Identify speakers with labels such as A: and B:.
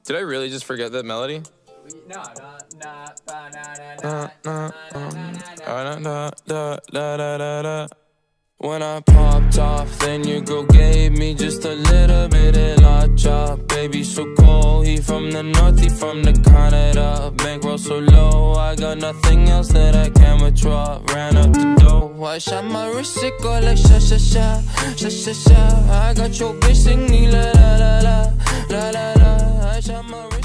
A: Did I really just forget that melody?
B: No.
A: When I popped off, then your girl gave me just a little bit of la chop. Baby so cold, he from the north, he from the Canada. Bankroll so low, I got nothing else that I can withdraw. Ran up the dough, I shot my wrist, it go like sha sha sha, sha sha sha. I got your bitch singing la la la la, la la la. I shot my wrist.